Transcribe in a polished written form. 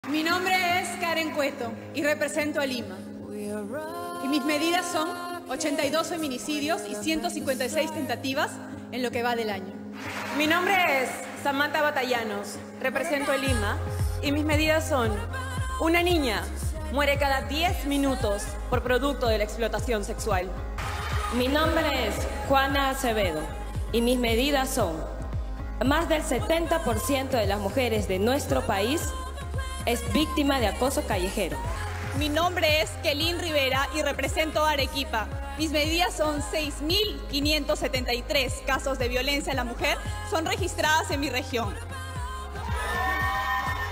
Mi nombre es Karen Cueto y represento a Lima. Y mis medidas son 82 feminicidios y 156 tentativas en lo que va del año. Mi nombre es Samantha Batallanos, represento a Lima y mis medidas son: una niña muere cada 10 minutos por producto de la explotación sexual. Mi nombre es Juana Acevedo y mis medidas son: más del 70% de las mujeres de nuestro país es víctima de acoso callejero. Mi nombre es Kelin Rivera y represento a Arequipa. Mis medidas son 6.573 casos de violencia a la mujer son registradas en mi región.